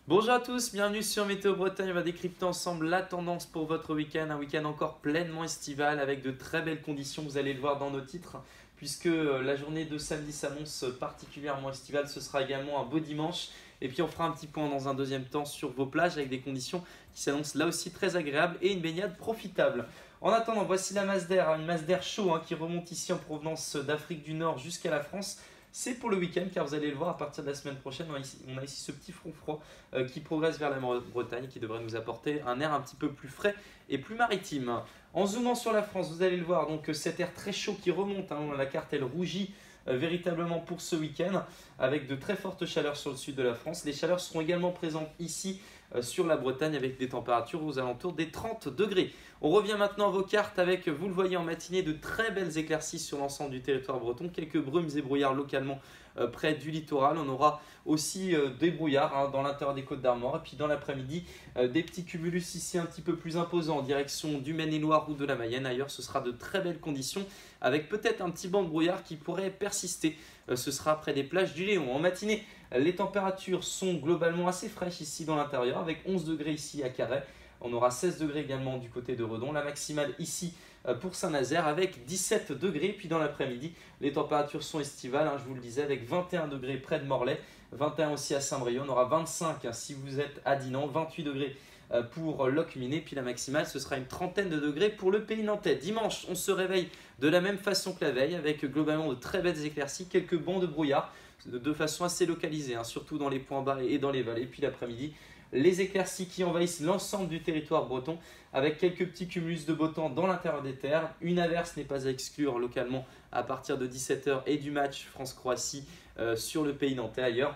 Bonjour à tous, bienvenue sur Météo Bretagne. On va décrypter ensemble la tendance pour votre week-end. Un week-end encore pleinement estival avec de très belles conditions. Vous allez le voir dans nos titres, puisque la journée de samedi s'annonce particulièrement estivale. Ce sera également un beau dimanche. Et puis on fera un petit point dans un deuxième temps sur vos plages avec des conditions qui s'annoncent là aussi très agréables et une baignade profitable. En attendant, voici la masse d'air, une masse d'air chaud qui remonte ici en provenance d'Afrique du Nord jusqu'à la France. C'est pour le week-end car vous allez le voir à partir de la semaine prochaine, on a ici ce petit front froid qui progresse vers la Bretagne qui devrait nous apporter un air un petit peu plus frais et plus maritime. En zoomant sur la France, vous allez le voir, donc cet air très chaud qui remonte, la carte elle rougit véritablement pour ce week-end avec de très fortes chaleurs sur le sud de la France. Les chaleurs seront également présentes ici sur la Bretagne avec des températures aux alentours des 30 degrés. On revient maintenant à vos cartes avec, vous le voyez en matinée, de très belles éclaircies sur l'ensemble du territoire breton. Quelques brumes et brouillards localement près du littoral. On aura aussi des brouillards dans l'intérieur des Côtes d'Armor. Et puis dans l'après-midi, des petits cumulus ici un petit peu plus imposants en direction du Maine-et-Loire ou de la Mayenne. Ailleurs, ce sera de très belles conditions avec peut-être un petit banc de brouillard qui pourrait persister. Ce sera près des plages du Léon. En matinée, les températures sont globalement assez fraîches ici dans l'intérieur avec 11 degrés ici à Carhaix. On aura 16 degrés également du côté de Redon. La maximale ici pour Saint-Nazaire avec 17 degrés. Puis dans l'après-midi, les températures sont estivales, je vous le disais, avec 21 degrés près de Morlaix, 21 aussi à Saint-Brieuc. On aura 25 si vous êtes à Dinan, 28 degrés pour Locminé. Puis la maximale, ce sera une trentaine de degrés pour le pays nantais. Dimanche, on se réveille de la même façon que la veille avec globalement de très belles éclaircies, quelques bancs de brouillard de façon assez localisée, surtout dans les points bas et dans les vallées. Puis l'après-midi, les éclaircies qui envahissent l'ensemble du territoire breton avec quelques petits cumulus de beau temps dans l'intérieur des terres. Une averse n'est pas à exclure localement à partir de 17 h et du match France-Croatie sur le pays nantais. Ailleurs,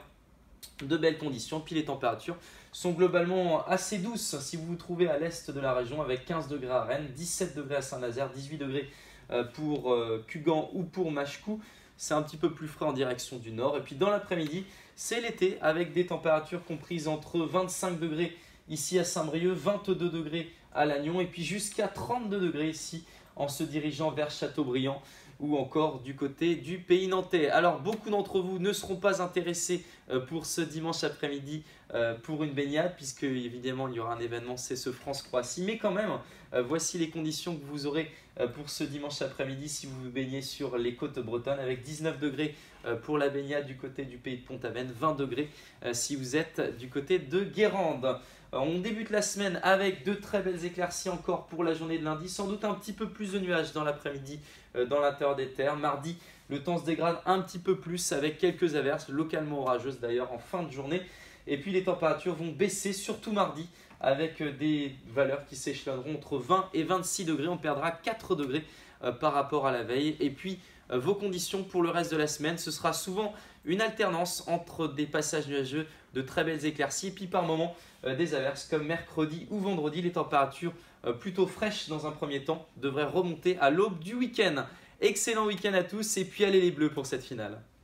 de belles conditions. Puis les températures sont globalement assez douces si vous vous trouvez à l'est de la région avec 15 degrés à Rennes, 17 degrés à Saint-Nazaire, 18 degrés pour Cugan ou pour Machecou. C'est un petit peu plus frais en direction du nord. Et puis dans l'après-midi, c'est l'été avec des températures comprises entre 25 degrés ici à Saint-Brieuc, 22 degrés à Lannion et puis jusqu'à 32 degrés ici en se dirigeant vers Châteaubriand ou encore du côté du pays nantais. Alors beaucoup d'entre vous ne seront pas intéressés pour ce dimanche après-midi pour une baignade puisque évidemment il y aura un événement, c'est ce France-Croatie. Mais quand même, voici les conditions que vous aurez pour ce dimanche après-midi si vous vous baignez sur les côtes bretonnes avec 19 degrés pour la baignade du côté du pays de Pont-Aven, 20 degrés si vous êtes du côté de Guérande. On débute la semaine avec de très belles éclaircies encore pour la journée de lundi, sans doute un petit peu plus de nuages dans l'après-midi dans l'intérieur des terres. Mardi, le temps se dégrade un petit peu plus avec quelques averses, localement orageuses d'ailleurs en fin de journée. Et puis les températures vont baisser, surtout mardi, avec des valeurs qui s'échelonneront entre 20 et 26 degrés. On perdra 4 degrés par rapport à la veille. Et puis vos conditions pour le reste de la semaine, ce sera souvent une alternance entre des passages nuageux, de très belles éclaircies, et puis par moments des averses comme mercredi ou vendredi. Les températures plutôt fraîches dans un premier temps devraient remonter à l'aube du week-end. Excellent week-end à tous et puis allez les bleus pour cette finale.